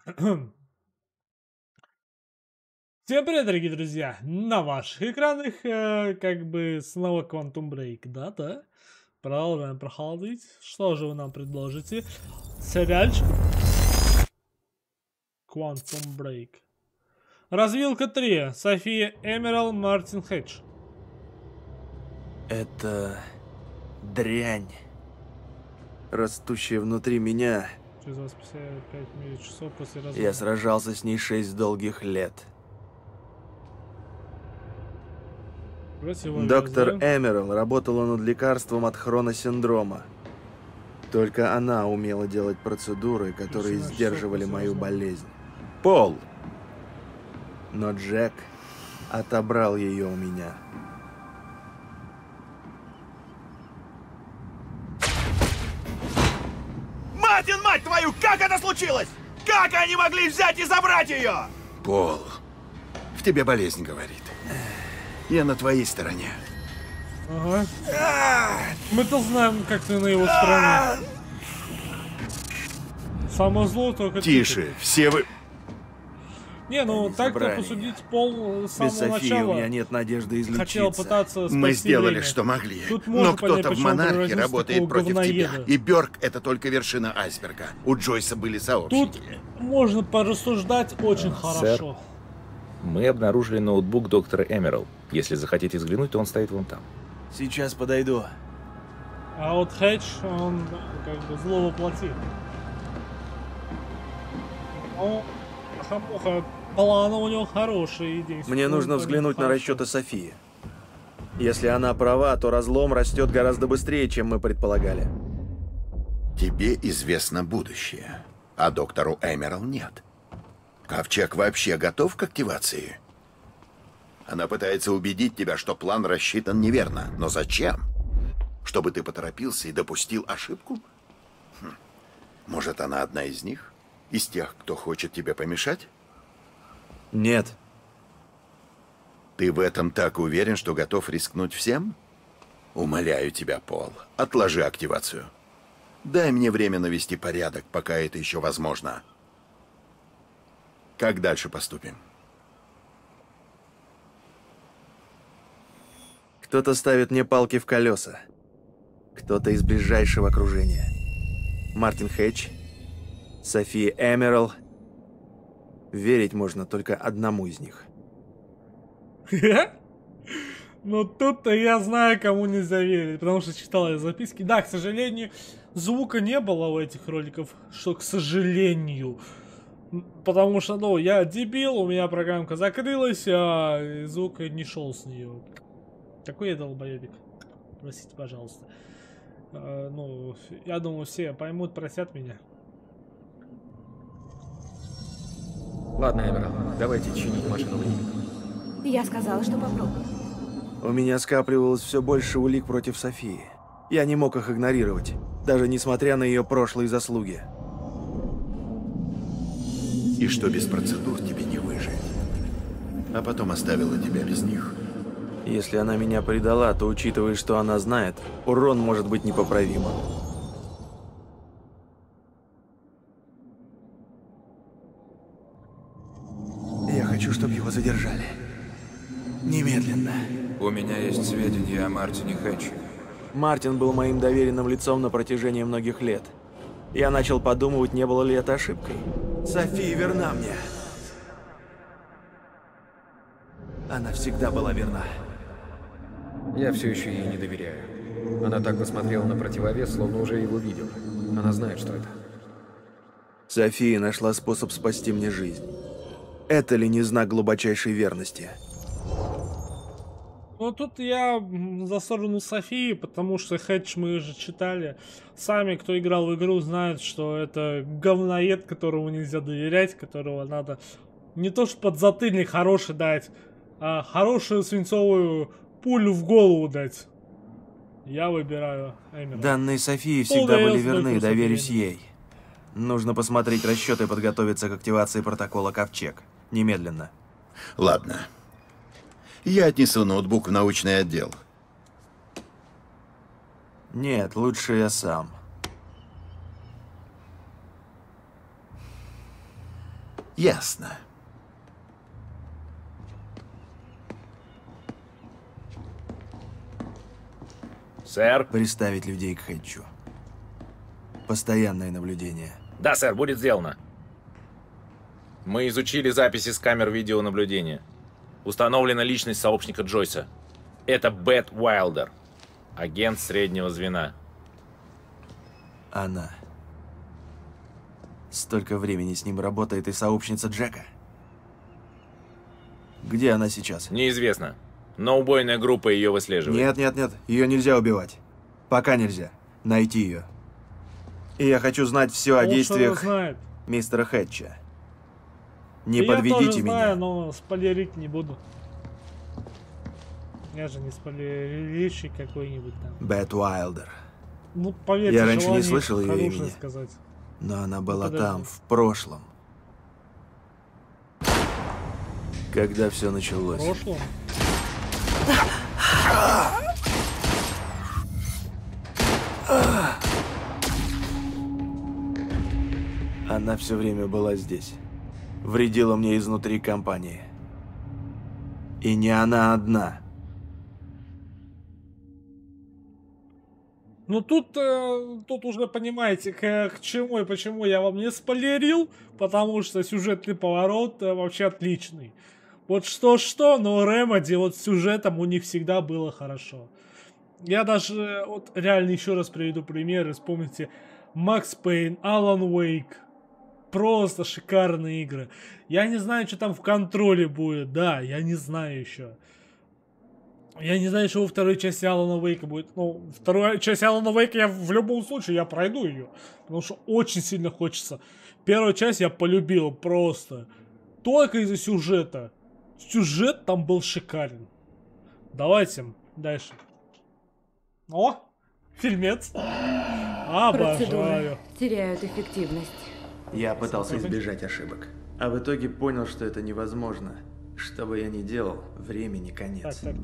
Всем привет, дорогие друзья! На ваших экранах как бы снова Quantum Break, да-да. Продолжаем проходить. Что же вы нам предложите? Сериальчик Quantum Break. Развилка 3. София Эмерал, Мартин Хедж. Это дрянь, растущая внутри меня. Через 25 часов после развода. Я сражался с ней 6 долгих лет. Доктор Эмерал работала над лекарством от хроносиндрома. Только она умела делать процедуры, которые сдерживали мою болезнь. Пол! Но Джек отобрал ее у меня. Мартин, мать твою, как это случилось? Как они могли взять и забрать ее? Пол, в тебе болезнь говорит. Я на твоей стороне. Ага. Мы-то знаем, как ты на его стороне. Самое зло только... Тише, все вы... Не, ну так-то посудить, Пол с самого Без Софии начала у меня нет надежды излечиться. хотел пытаться спасти Мы сделали, время. что могли. Тут можно Но понять, кто-то в почему он Монархе превратился в работает такого против тебя. говноеда. И Бёрк — это только вершина айсберга. У Джойса были Тут сообщники. можно порассуждать очень хорошо. Мы обнаружили ноутбук доктора Эмерал. Если захотите взглянуть, то он стоит вон там. Сейчас подойду. А вот Хедж, он как бы зло воплотил. Ну, хамуха, планы у него хорошие. Мне нужно взглянуть на расчеты Софии. Если она права, то разлом растет гораздо быстрее, чем мы предполагали. Тебе известно будущее, а доктору Эмерал нет. Ковчег вообще готов к активации? Она пытается убедить тебя, что план рассчитан неверно. Но зачем? Чтобы ты поторопился и допустил ошибку? Может, она одна из них? Из тех, кто хочет тебе помешать? Нет. Ты в этом так уверен, что готов рискнуть всем? Умоляю тебя, Пол, отложи активацию. Дай мне время навести порядок, пока это еще возможно. Как дальше поступим? Кто-то ставит мне палки в колеса. Кто-то из ближайшего окружения. Мартин Хедж, София Эмерал. Верить можно только одному из них. Ну тут-то я знаю, кому нельзя верить, потому что читал я записки. Да, к сожалению, звука не было у этих роликов, что к сожалению. Потому что, ну, я дебил, у меня программка закрылась, а звук не шел с нее. Какой я долбоебик. Простите, пожалуйста. Ну, я думаю, все поймут, простят меня. Ладно, Эмерал, давайте чинить машину времени. Я сказала, что попробую. У меня скапливалось все больше улик против Софии. Я не мог их игнорировать, даже несмотря на ее прошлые заслуги. И что без процедур тебе не выжить. А потом оставила тебя без них. Если она меня предала, то, учитывая, что она знает, урон может быть непоправимым. Я хочу, чтобы его задержали. Немедленно. У меня есть сведения о Мартине Хедже. Мартин был моим доверенным лицом на протяжении многих лет. Я начал подумывать, не было ли это ошибкой. София верна мне. Она всегда была верна. Я все еще ей не доверяю. Она так посмотрела на противовес, словно уже его видела. Она знает, что это. София нашла способ спасти мне жизнь. Это ли не знак глубочайшей верности? Ну, тут я за сторону Софии, потому что Хедж мы же читали. Сами, кто играл в игру, знают, что это говноед, которому нельзя доверять, которого надо не то что подзатыльник хороший дать, а хорошую свинцовую пулю в голову дать. Я выбираю Эмерал. Данные Софии всегда были верны, доверюсь ей. Нужно посмотреть расчеты и подготовиться к активации протокола Ковчег. Немедленно. Ладно. Я отнесу ноутбук в научный отдел. Нет, лучше я сам. Ясно. Сэр? Приставить людей к Хэтчу. Постоянное наблюдение. Да, сэр, будет сделано. Мы изучили записи с камер видеонаблюдения. Установлена личность сообщника Джойса. Это Бет Уайлдер, агент среднего звена. Она. Столько времени с ним работает и сообщница Джека. Где она сейчас? Неизвестно. Но убойная группа ее выслеживает. Нет, нет, нет. Ее нельзя убивать. Пока нельзя. Найти ее. И я хочу знать все о действиях мистера Хэтча. Не подведите я тоже меня. знаю, но спойлерить не буду. Я же не спойлерищик какой-нибудь там. Бет Уайлдер. Ну, поверьте, Я раньше не слышал ее имени. Сказать. Но она была Ну, там, в прошлом. Когда все началось. В прошлом? Она все время была здесь. Вредила мне изнутри компании. И не она одна. Ну тут уже понимаете, к чему и почему я вам не спойлерил, потому что сюжетный поворот вообще отличный. Вот что-что, но Remedy вот с сюжетом у них всегда было хорошо. Я даже вот реально еще раз приведу примеры. Вспомните Макс Пейн, Alan Wake. Просто шикарные игры. Я не знаю, что там в контроле будет. Да, я не знаю еще. Я не знаю, что во второй части Алана Вейка будет. Ну, вторую часть Алана Вейка я в любом случае, я пройду ее. Потому что очень сильно хочется. Первую часть я полюбил просто. Только из-за сюжета. Сюжет там был шикарен. Давайте дальше. О, фильмец. Обожаю. Процедуры теряют эффективность. Я пытался избежать ошибок. А в итоге понял, что это невозможно. Что бы я ни делал, времени конец. Так.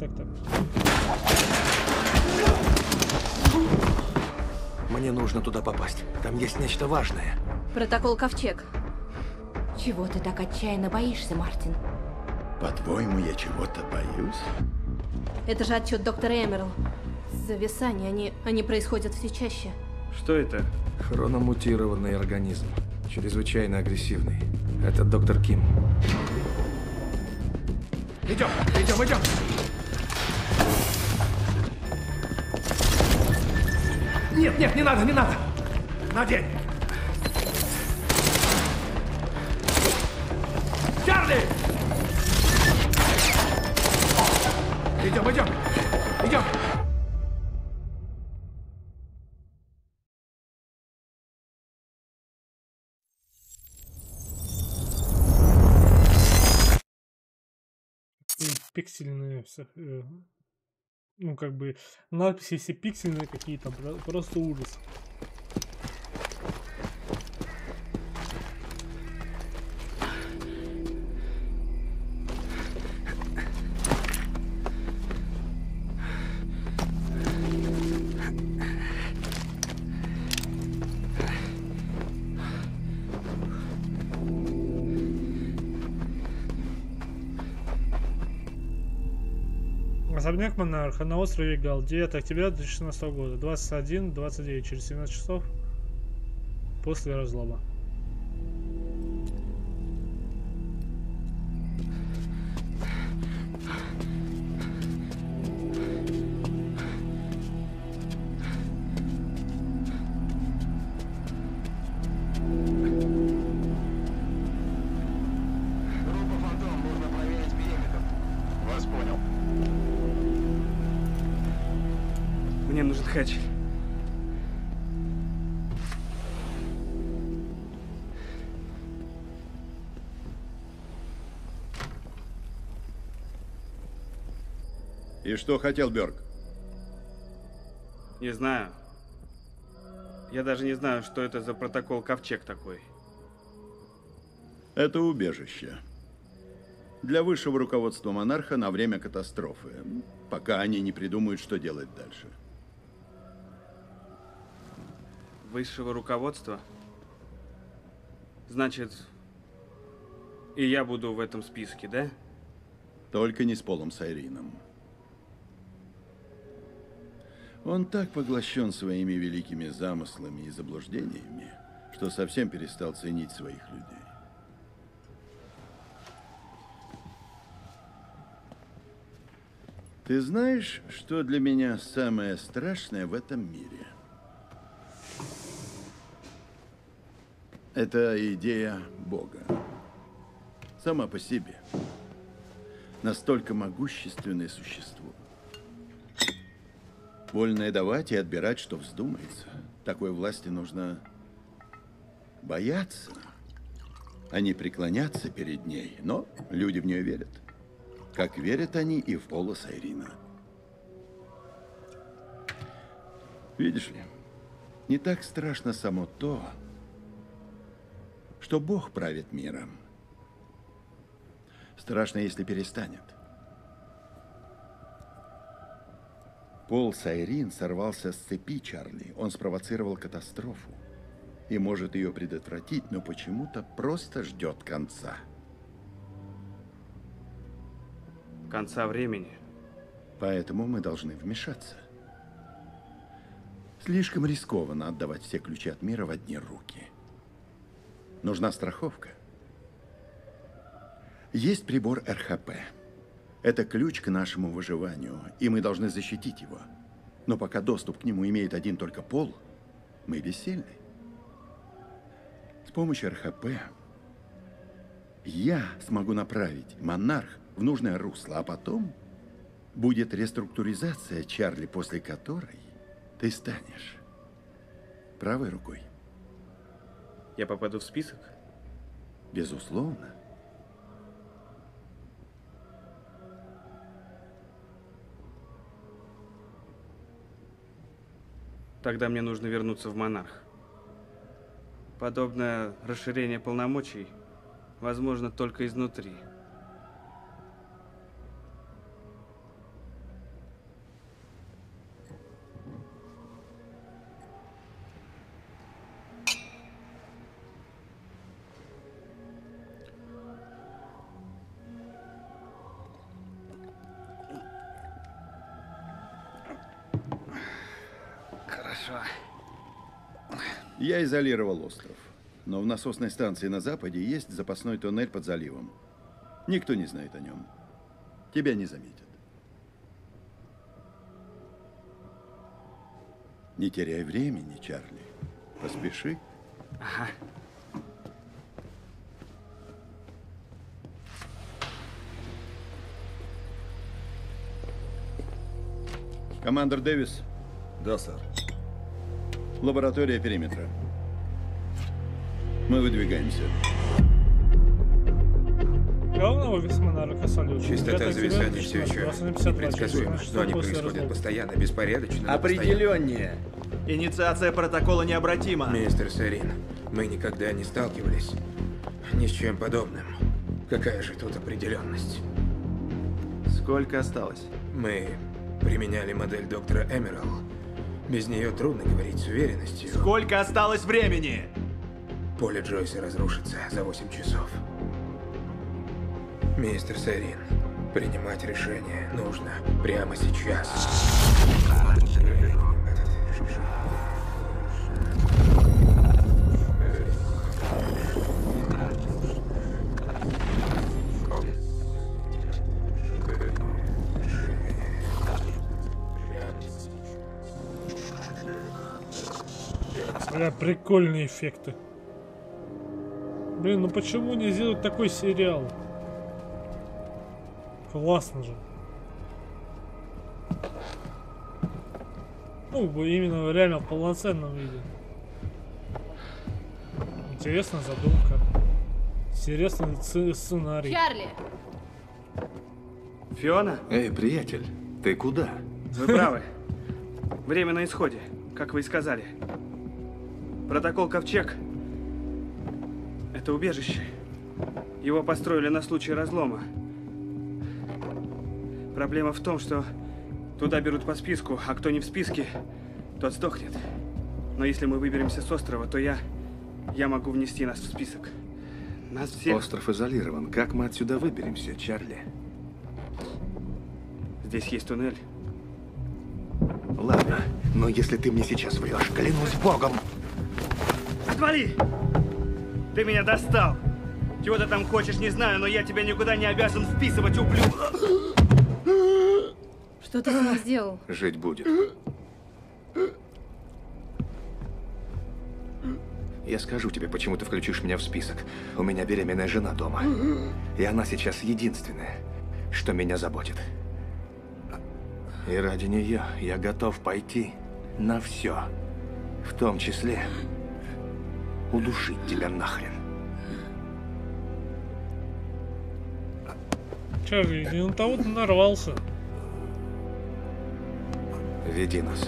Мне нужно туда попасть. Там есть нечто важное. Протокол Ковчег. Чего ты так отчаянно боишься, Мартин? По-твоему, я чего-то боюсь? Это же отчет доктора Эмерл. Зависания, они происходят все чаще. Что это? Хрономутированный организм. Чрезвычайно агрессивный. Это доктор Ким. Идем! Нет, не надо! Надень! Чарли! Идем! Пиксельные, ну как бы надписи все пиксельные какие-то, просто ужас. Особняк Монарха на острове Гал, 9 октября 2016 года, 21:29, через 17 часов после разлома. Мне нужен Хэтч. И что хотел Бёрк? Не знаю. Я даже не знаю, что это за протокол Ковчег такой. Это убежище. Для высшего руководства монарха на время катастрофы, пока они не придумают, что делать дальше. Высшего руководства? Значит, И я буду в этом списке, да? Только не с Полом Сайрином. Он так поглощен своими великими замыслами и заблуждениями, что совсем перестал ценить своих людей. Ты знаешь, что для меня самое страшное в этом мире? Это идея Бога. Сама по себе. Настолько могущественное существо. Вольное давать и отбирать, что вздумается. Такой власти нужно бояться, а не преклоняться перед ней. Но люди в нее верят. Как верят они и в Пола Сайрина. Видишь ли, не так страшно само то, что Бог правит миром. Страшно, если перестанет. Пол Сайрин сорвался с цепи, Чарли. Он спровоцировал катастрофу и может ее предотвратить, но почему-то просто ждет конца. Конца времени. Поэтому мы должны вмешаться. Слишком рискованно отдавать все ключи от мира в одни руки. Нужна страховка. Есть прибор РХП. Это ключ к нашему выживанию, и мы должны защитить его. Но пока доступ к нему имеет один только Пол, мы бессильны. С помощью РХП я смогу направить Монарх в нужное русло, а потом будет реструктуризация, Чарли, после которой ты станешь правой рукой. Я попаду в список? Безусловно. Тогда мне нужно вернуться в Монарх. Подобное расширение полномочий возможно только изнутри. Я изолировал остров, но в насосной станции на западе есть запасной туннель под заливом. Никто не знает о нем. Тебя не заметят. Не теряй времени, Чарли. Поспеши. Ага. Командор Дэвис. Да, сэр. Лаборатория периметра. Мы выдвигаемся. Главного весьмонарха салют. Частота зависания все еще непредсказуема, но они происходят постоянно, беспорядочно, но Определеннее. Инициация протокола необратима. Мистер Сайрин, мы никогда не сталкивались ни с чем подобным. Какая же тут определенность? Сколько осталось? Мы применяли модель доктора Эмерал. Без нее трудно говорить с уверенностью. Сколько осталось времени? Поле Джойса разрушится за 8 часов. Мистер Сайрин, принимать решение нужно прямо сейчас. Бля, прикольные эффекты. Блин, ну почему не сделать такой сериал? Классно же. Ну, именно реально в полноценном виде. Интересная задумка. Интересный сценарий. Чарли! Фиона? Эй, приятель, ты куда? Вы правы. Время на исходе, как вы и сказали. Протокол Ковчег – это убежище. Его построили на случай разлома. Проблема в том, что туда берут по списку, а кто не в списке, тот сдохнет. Но если мы выберемся с острова, то я могу внести нас в список. Нас всех... Остров изолирован. Как мы отсюда выберемся, Чарли? Здесь есть туннель. Ладно, но если ты мне сейчас врешь, клянусь богом. Отвали! Ты меня достал! Чего ты там хочешь, не знаю, но я тебя никуда не обязан вписывать, ублюдок! Что ты с ним сделал? Жить будет. Я скажу тебе, почему ты включишь меня в список. У меня беременная жена дома. И она сейчас единственная, что меня заботит. И ради нее я готов пойти на все. В том числе удушить тебя нахрен. Чарли, не на того ты нарвался. Веди нас.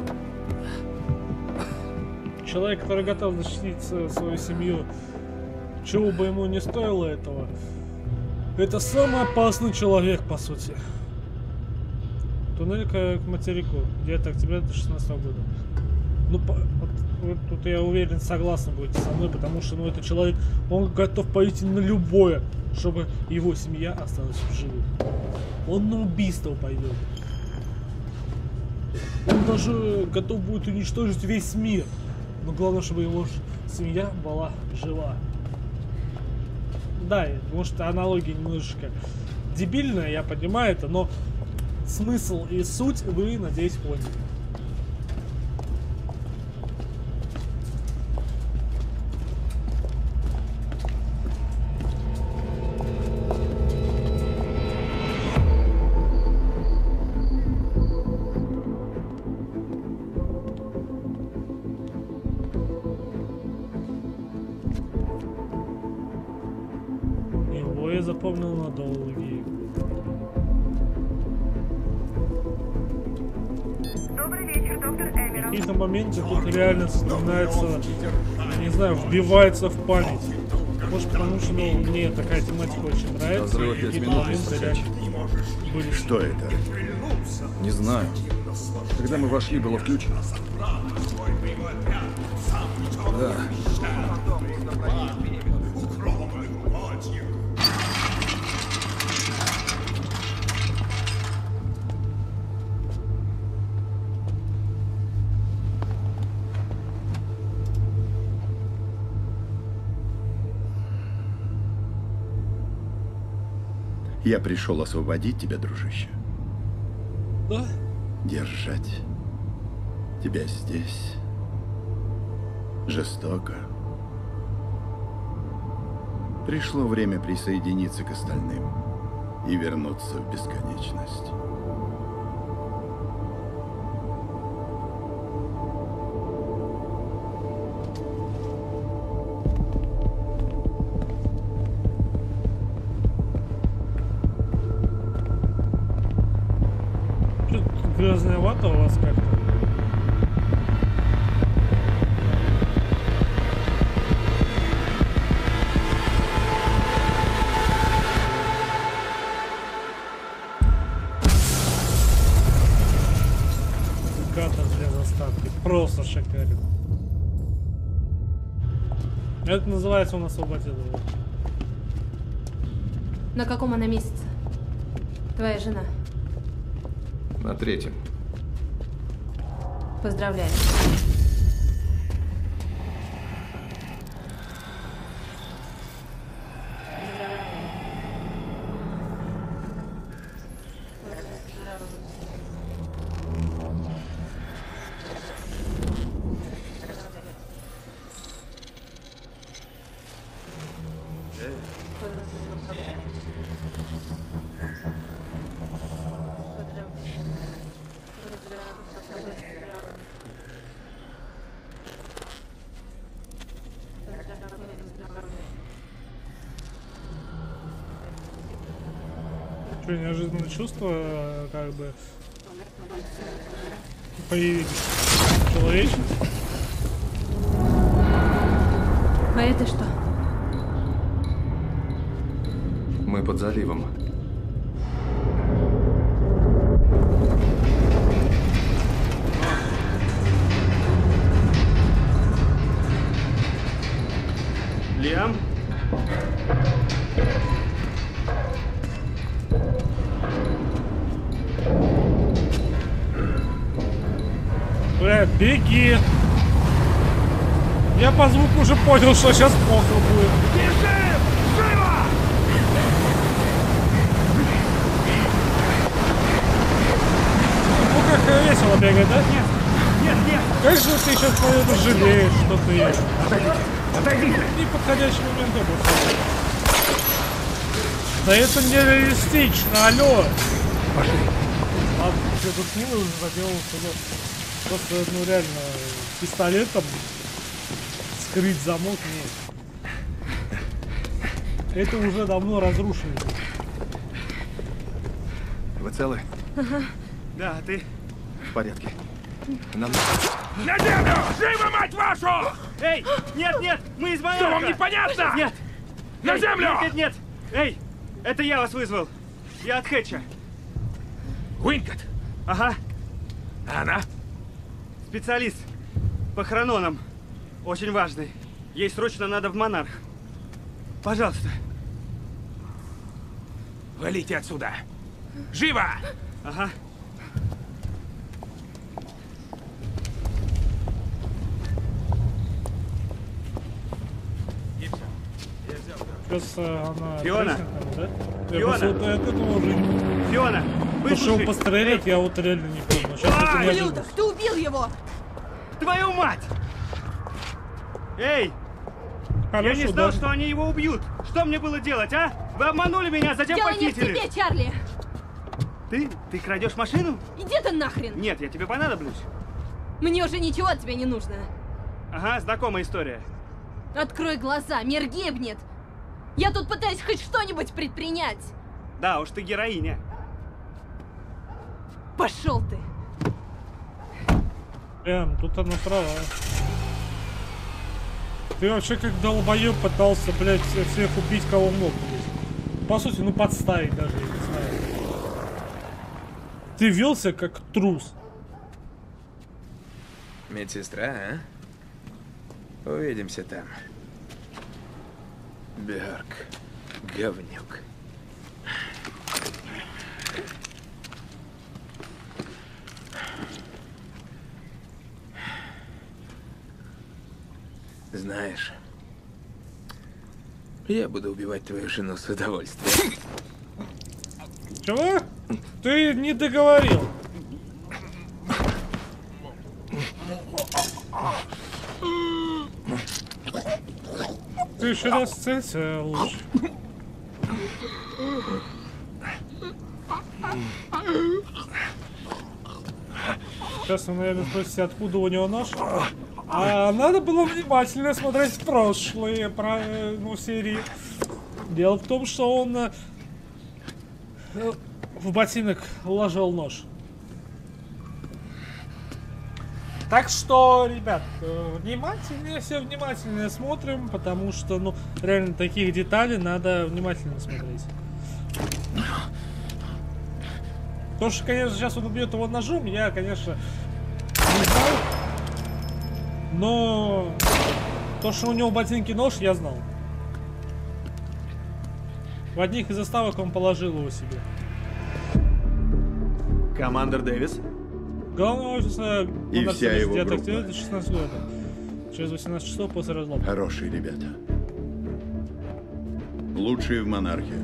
Человек, который готов защитить свою семью, чего бы ему не стоило этого, это самый опасный человек, по сути. Туннель к материку, где-то октября 2016 года. Ну, вот тут я уверен, согласны будете со мной, потому что, ну, этот человек, он готов пойти на любое, чтобы его семья осталась в живых. Он на убийство пойдет. Он даже готов будет уничтожить весь мир. Но главное, чтобы его семья была жива. Да, может, аналогия немножечко дебильная, я понимаю это, но смысл и суть вы, надеюсь, поняли. Его я запомнил на долгие годы. В какие-то моменты тут реально вспоминается, не знаю, вбивается в память. Может, потому что, ну, мне такая тематика очень нравится. И какие-то моменты реально были. Что это? Не знаю. Когда мы вошли, было включено. Да. Я пришел освободить тебя, дружище. Да? Держать тебя здесь жестоко. Пришло время присоединиться к остальным и вернуться в бесконечность. Грязновато у вас как-то. Катер для заставки. Просто шикарен. Это называется он освободил его. На каком она месяце? Твоя жена. На 3-м. Поздравляю. Что, неожиданное чувство, как бы, появились человечность. А это что? Мы под заливом. Лиам? Беги. Я по звуку уже понял, что сейчас плохо будет. Бежим! Живо! Ну как весело бегать, да? Нет, нет, нет! Как же ты сейчас, наверное, жалеешь, что ты... Отойдите! Неподходящий момент был. Да это нереалистично, алло! Пошли. Ладно, я тут мило уже заделал, что просто, ну реально, пистолетом скрыть замок нет. Это уже давно разрушено. Вы целы? Ага. Да, а ты? В порядке. Нам... На землю! Живо, мать вашу! Эй! Нет, нет! Мы из Монарха! Что, вам непонятно? Нет! На Эй, землю! Нет, нет, нет! Эй! Это я вас вызвал! Я от Хэтча. Уинкот? Ага. А она? Специалист. По хрононам. Очень важный. Ей срочно надо в Монарх. Пожалуйста. Валите отсюда! Живо! Ага. Сейчас она... Фиона! Да? Фиона! Я вот от этого уже... Фиона! То, что его пострелят, я вот реально не понял. Сейчас это неожиданно. Ублюдок, ты убил его! Твою мать! Эй! Хорошо, я не знал, да. что они его убьют. Что мне было делать, а? Вы обманули меня, затем Дело не в похитили. тебе, Чарли! Ты крадешь машину? Иди ты нахрен! Нет, я тебе понадоблюсь. Мне уже ничего от тебя не нужно. Ага, знакомая история. Открой глаза, мир гибнет. Я тут пытаюсь хоть что-нибудь предпринять. Да уж, ты героиня. Пошел ты. Тут она права. Ты вообще как долбоёб пытался, блядь, всех убить, кого мог, блядь. По сути, ну подставить даже, я не знаю. Ты велся как трус. Медсестра, а? Увидимся там. Берг. Говнюк. Знаешь, я буду убивать твою жену с удовольствием. Чего? Ты не договорил. Ты еще раз целься лучше. Сейчас вы, наверное, спросите, откуда у него нож. А надо было внимательно смотреть прошлые серии. Дело в том, что он в ботинок вложил нож. Так что, ребят, внимательнее, все внимательнее смотрим, потому что, ну, реально таких деталей надо внимательно смотреть. То, что, конечно, сейчас он убьет его ножом, я, конечно, не знал. Но то, что у него в ботинке нож, я знал. В одних из заставок он положил его себе. Командор Дэвис. Главного офиса И вся его группа. 16 лет. Через 18 часов после разлома. Хорошие ребята. Лучшие в монархии.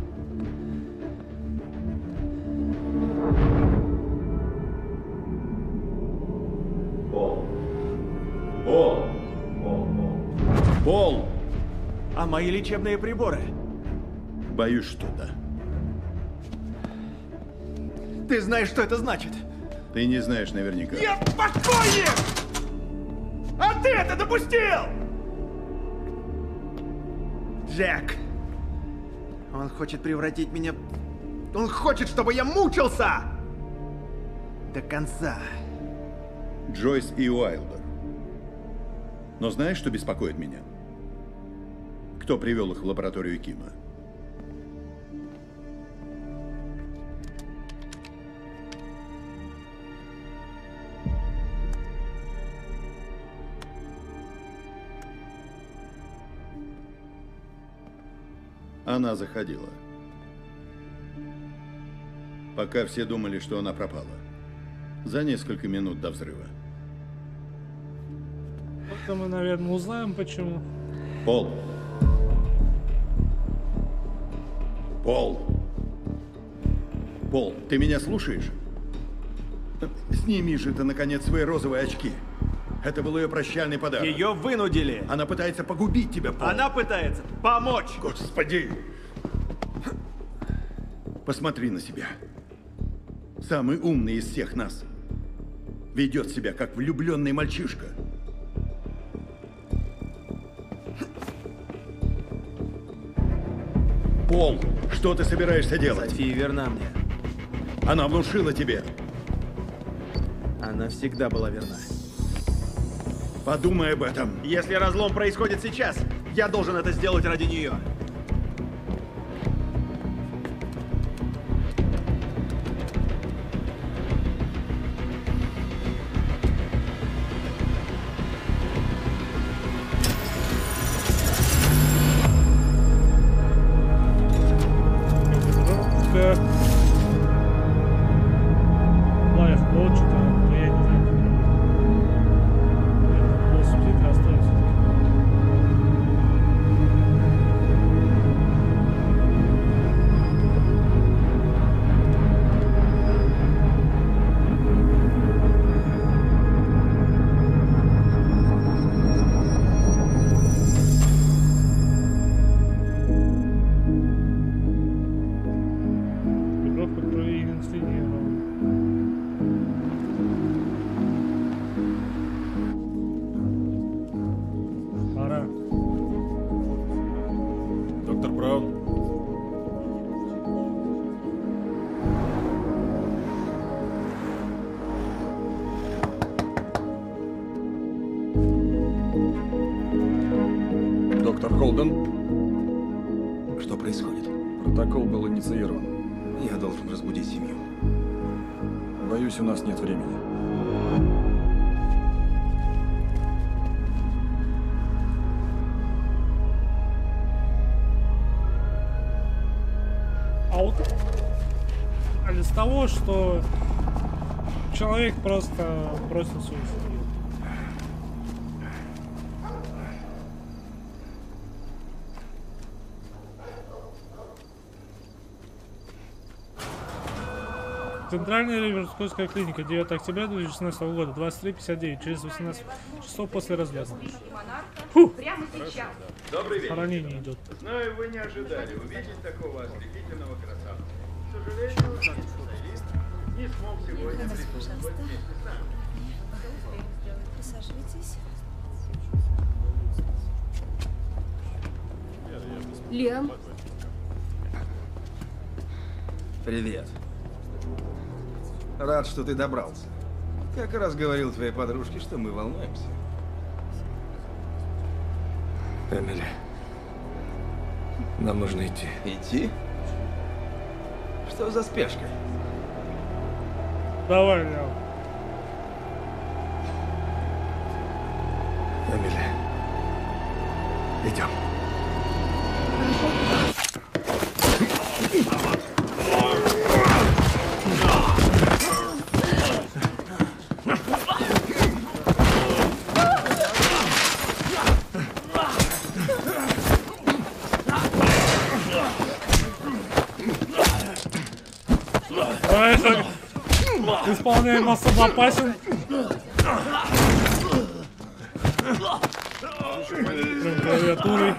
Пол! А мои лечебные приборы? Боюсь, что да. Ты знаешь, что это значит? Ты не знаешь наверняка. Я покойник! А ты это допустил! Джек! Он хочет превратить меня... Он хочет, чтобы я мучился! До конца. Джойс и Уайлдер. Но знаешь, что беспокоит меня? Кто привел их в лабораторию Кима? Она заходила. Пока все думали, что она пропала. За несколько минут до взрыва. как-то мы, наверное, узнаем, почему. Пол. Пол. Пол, ты меня слушаешь? Сними же ты, наконец, свои розовые очки. Это был ее прощальный подарок. Ее вынудили. Она пытается погубить тебя, Пол. Она пытается помочь. Господи! Посмотри на себя. Самый умный из всех нас. Ведет себя, как влюбленный мальчишка. Пол, что ты собираешься делать? София верна мне. Она внушила тебе. Она всегда была верна. Подумай об этом. Если разлом происходит сейчас, я должен это сделать ради нее. Доктор Холден? Что происходит? Протокол был инициирован. Я должен разбудить семью. Боюсь, у нас нет времени. А вот из того, что человек просто бросил свою семью. Центральная Риверскойская клиника, 9 октября 2016 года, 23:59, через 18 часов после разряда. Прямо сейчас. Добрый вечер. Ранение идет. Знаю, вы не ожидали увидеть такого ослепительного красавца. К сожалению, наш специалист не смог сегодня присутствовать вместе с нами. Присаживайтесь. Лиам. Привет. Рад, что ты добрался. Как раз говорил твоей подружке, что мы волнуемся. Эмили, нам нужно идти. Идти? Что за спешка? Давай, Лиам. Эмили, идем. Исполняем особо опасен. Прям клавиатурой.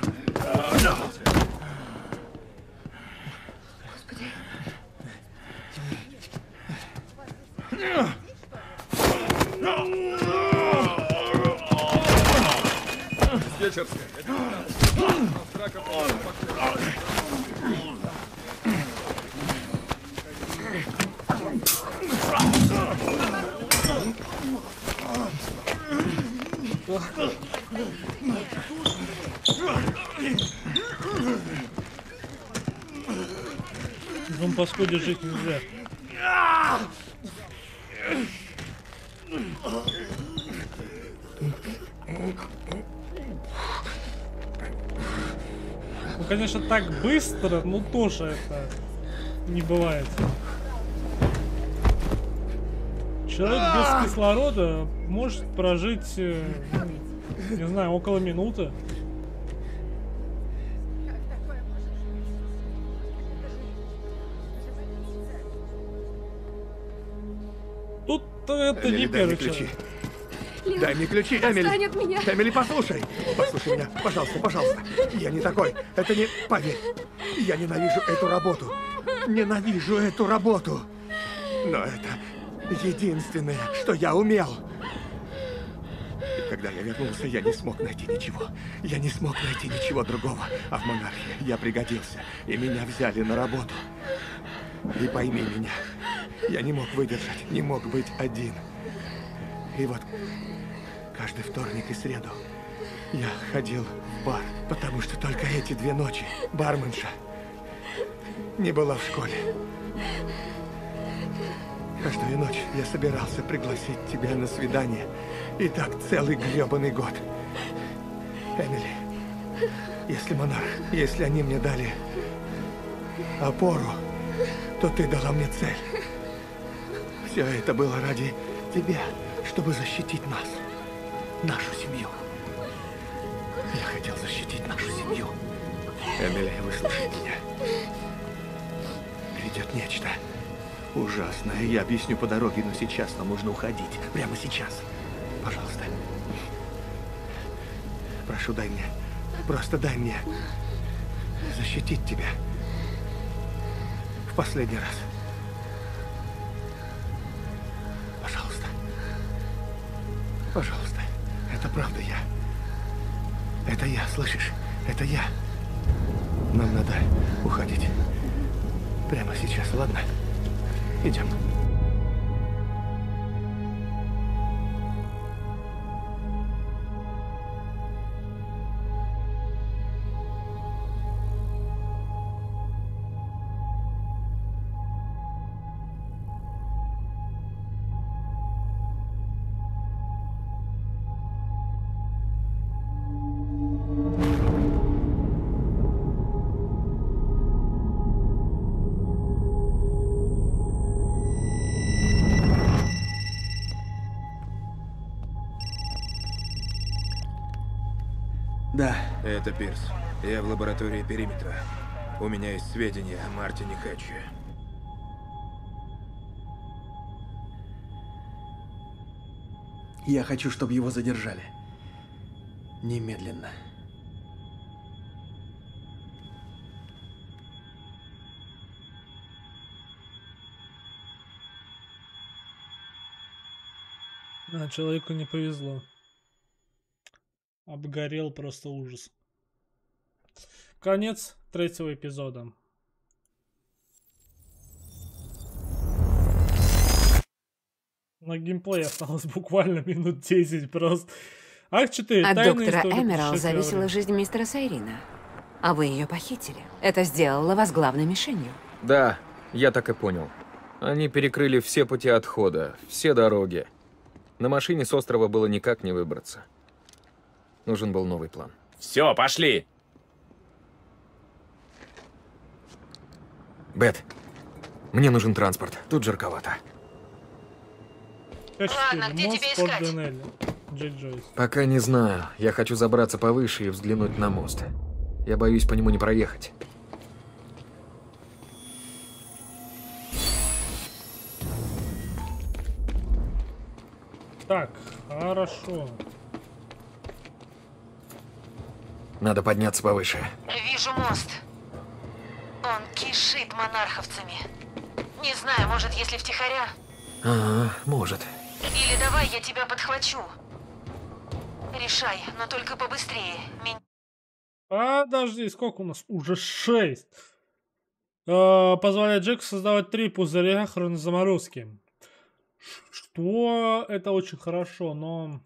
Диспетчерская. В этом паскуде жить нельзя. Ну, конечно, так быстро, но тоже это не бывает. Человек без кислорода может прожить, не знаю, около минуты. Тут это Эмили, не дай мне первый ключи. человек. Дай мне ключи, Эмили. Отстань от меня. Эмили, послушай. Послушай меня, пожалуйста, пожалуйста. Я не такой. Это не... Поверь. Я ненавижу эту работу. Ненавижу эту работу. Но это единственное, что я умел. И когда я вернулся, я не смог найти ничего. Я не смог найти ничего другого. А в монархии я пригодился. И меня взяли на работу. И пойми меня. Я не мог выдержать, не мог быть один. И вот каждый вторник и среду я ходил в бар, потому что только эти 2 ночи барменша не была в школе. Каждую ночь я собирался пригласить тебя на свидание. И так целый грёбаный год. Эмили, если монарх, если они мне дали опору, то ты дала мне цель. Все это было ради тебя, чтобы защитить нас, нашу семью. Я хотел защитить нашу семью. Эмили, выслушай меня. Грядет нечто ужасное. Я объясню по дороге, но сейчас нам нужно уходить. Прямо сейчас. Пожалуйста. Прошу, дай мне. Просто дай мне защитить тебя. В последний раз. Пожалуйста. Пожалуйста. Это правда я. Это я, слышишь? Это я. Нам надо уходить. Прямо сейчас, ладно? Идем. Да. Это Пирс. Я в лаборатории Периметра. У меня есть сведения о Мартине Хэтче. Я хочу, чтобы его задержали. Немедленно. А, человеку не повезло. Обгорел просто ужас. Конец 3-го эпизода. На геймплей осталось буквально минут 10 просто. Акт 4. От Тайная доктора история Эмерал путешествия во зависела времени. жизнь мистера Сайрина. А вы ее похитили. Это сделало вас главной мишенью. Да, я так и понял. Они перекрыли все пути отхода, все дороги. На машине с острова было никак не выбраться. Нужен был новый план. Все, пошли! Бет, мне нужен транспорт. Тут жарковато. Ладно, где мост тебя Порт искать? Денелли. Джей Джойс. Пока не знаю. Я хочу забраться повыше и взглянуть на мост. Я боюсь по нему не проехать. Так, хорошо. Надо подняться повыше. Вижу мост. Он кишит монарховцами. Не знаю, может, если втихаря. Ага, может. Или давай я тебя подхвачу. Решай, но только побыстрее. Подожди, сколько у нас? Уже 6. Позволяет Джеку создавать 3 пузыря хронозаморозки. Что? Это очень хорошо, но...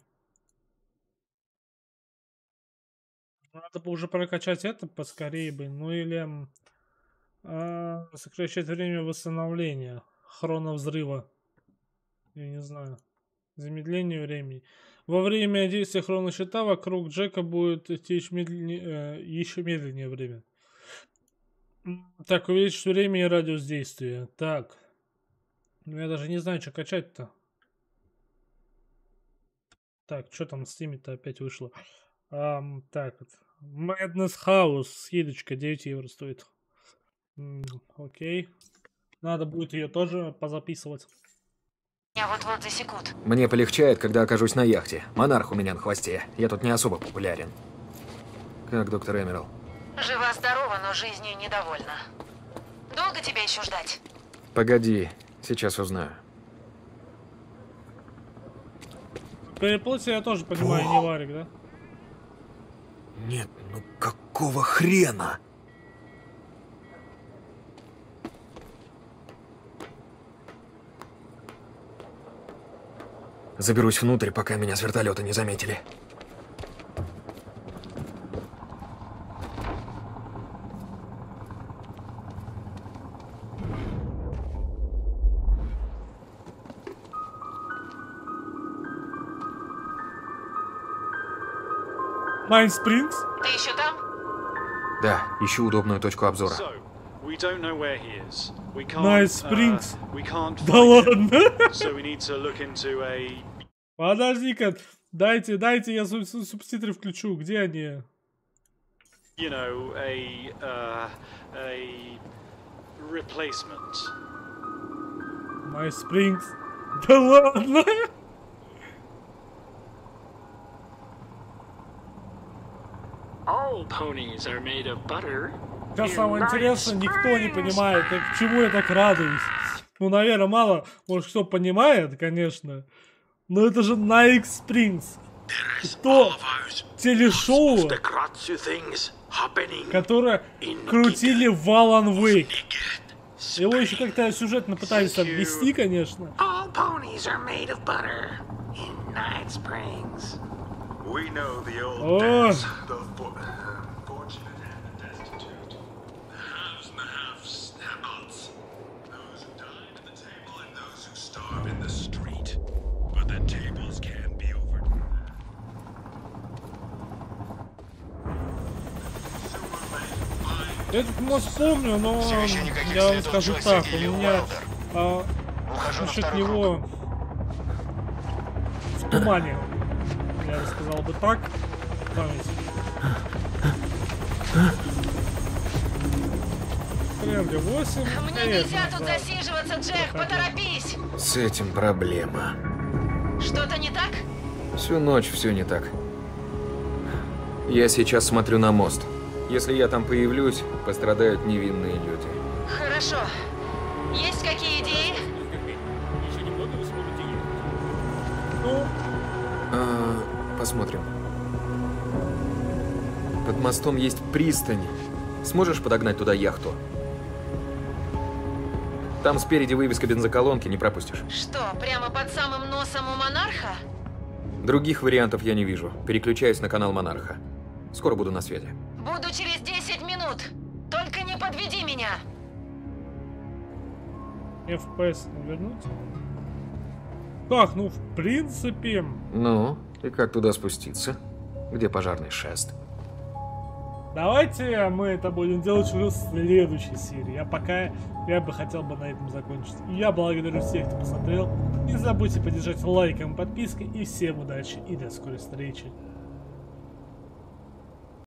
Надо бы уже прокачать это поскорее бы. Ну или... сокращать время восстановления. Хроновзрыва. Я не знаю. Замедление времени. Во время действия хронощита вокруг Джека будет течь еще медленнее время. Так, увеличить время и радиус действия. Так. Ну я даже не знаю, что качать-то. Так, что там с ними-то опять вышло? Так вот. Madness House. Скидочка 9 евро стоит. Окей. Надо будет ее тоже позаписывать. Меня вот-вот засекут. Мне полегчает, когда окажусь на яхте. Монарх у меня на хвосте. Я тут не особо популярен. Как доктор Эмерл? Жива-здорова, но жизнью недовольна. Долго тебя еще ждать? Погоди, сейчас узнаю. Переплытие я тоже понимаю, не варик, да? Нет, ну какого хрена? Заберусь внутрь, пока меня с вертолета не заметили. Майн Спрингс? Ты еще там? Да, ищу удобную точку обзора. Майн Спрингс? Да ладно? Подожди-ка, дайте я субтитры включу. Где они? Майн Спрингс? Да ладно? Сейчас самое интересное, никто не понимает, к чему я так радуюсь. Ну, наверное, мало, может, кто понимает, конечно. Но это же Night Springs. То телешоу, которое крутили в Alan Wake. Его еще как-то сюжетно пытались обвести, конечно. О! Этот мост помню, но я вам скажу так, у меня насчет него в тумане, я бы сказал бы так, память. Кремли 8. Мне нельзя тут засиживаться, Джек, поторопись! С этим проблема. Что-то не так? Всю ночь все не так. Я сейчас смотрю на мост. Если я там появлюсь, пострадают невинные люди. Хорошо. Есть какие идеи? Посмотрим. Под мостом есть пристань. Сможешь подогнать туда яхту? Там спереди вывеска бензоколонки, не пропустишь. Что, прямо под самым носом у Монарха? Других вариантов я не вижу. Переключаюсь на канал Монарха. Скоро буду на связи. Буду через 10 минут. Только не подведи меня. FPS вернуть? Так, ну в принципе... Ну, и как туда спуститься? Где пожарный шест? Давайте мы это будем делать уже в следующей серии. А пока я бы хотел бы на этом закончить. Я благодарю всех, кто посмотрел. Не забудьте поддержать лайком и подпиской. И всем удачи и до скорой встречи.